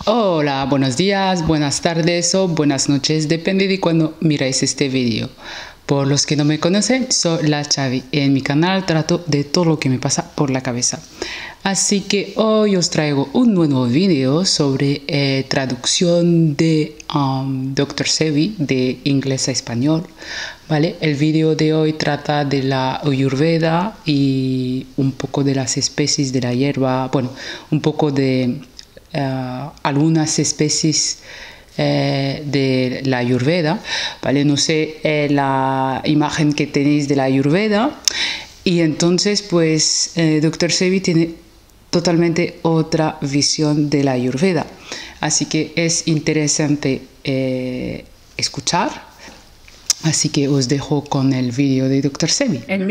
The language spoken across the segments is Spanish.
Hola, buenos días, buenas tardes o buenas noches, depende de cuando miráis este vídeo. Por los que no me conocen, soy la Xavi. En mi canal trato de todo lo que me pasa por la cabeza. Así que hoy os traigo un nuevo vídeo sobre traducción de Dr. Sebi de inglés a español. ¿Vale? El vídeo de hoy trata de la Ayurveda y un poco de las especies de la hierba, bueno, un poco de algunas especies de la Ayurveda, ¿vale? No sé la imagen que tenéis de la Ayurveda, y entonces pues Dr. Sebi tiene totalmente otra visión de la Ayurveda, así que es interesante escuchar. Así que os dejo con el vídeo de Dr. Sebi. En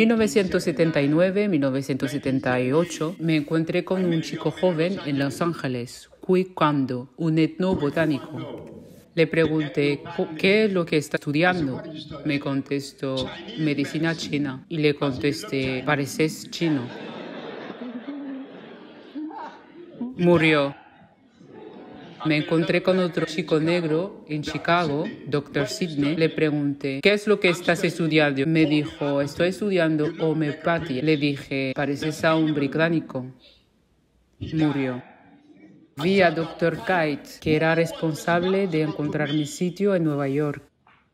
1979-1978 me encontré con un chico joven en Los Ángeles, Cui Kondo, un etnobotánico. Le pregunté, ¿qué es lo que está estudiando? Me contestó, medicina china. Y le contesté, pareces chino. Murió. Me encontré con otro chico negro en Chicago, Dr. Sidney. Le pregunté, ¿qué es lo que estás estudiando? Me dijo, estoy estudiando homeopatía. Le dije, pareces a un británico. Murió. Vi a Dr. Kite, que era responsable de encontrar mi sitio en Nueva York.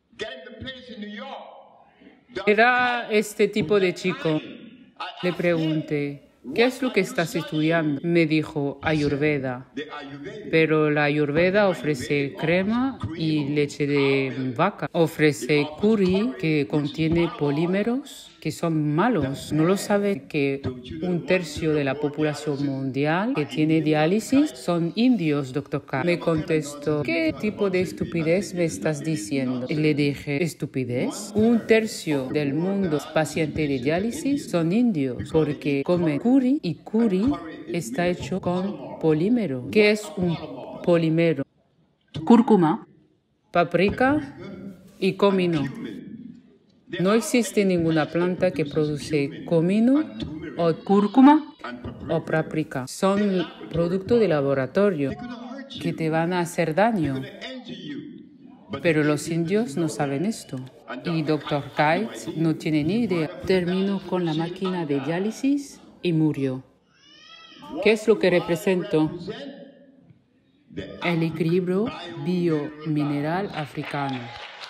Era este tipo de chico. Le pregunté, ¿qué es lo que estás estudiando? Me dijo, Ayurveda. Pero la Ayurveda ofrece crema y leche de vaca. Ofrece curry que contiene polímeros que son malos. ¿No lo sabe que un tercio de la población mundial que tiene diálisis son indios, doctor K? Me contestó, ¿qué tipo de estupidez me estás diciendo? Y le dije, ¿estupidez? Un tercio del mundo paciente de diálisis son indios porque come curry y curry está hecho con polímero. ¿Qué es un polímero? Cúrcuma, paprika y comino. No existe ninguna planta que produce comino o cúrcuma o paprika. Son productos de laboratorio que te van a hacer daño. Pero los indios no saben esto. Y Dr. Kite no tiene ni idea. Terminó con la máquina de diálisis y murió. ¿Qué es lo que represento? El equilibrio biomineral africano.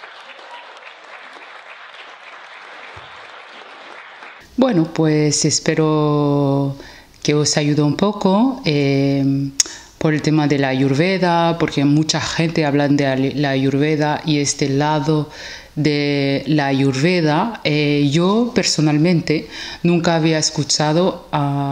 Bueno, pues espero que os ayude un poco por el tema de la Ayurveda, porque mucha gente habla de la Ayurveda y este lado de la Ayurveda. Yo personalmente nunca había escuchado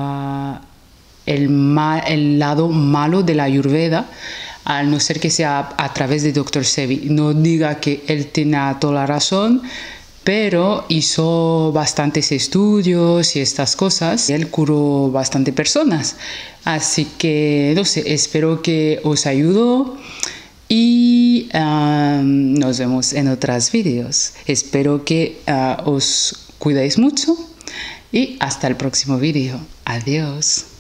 el lado malo de la Ayurveda, al no ser que sea a través de Dr. Sebi. No diga que él tiene toda la razón, pero hizo bastantes estudios y estas cosas. Él curó bastante personas. Así que, no sé, espero que os ayude y nos vemos en otros vídeos. Espero que os cuidéis mucho y hasta el próximo vídeo. Adiós.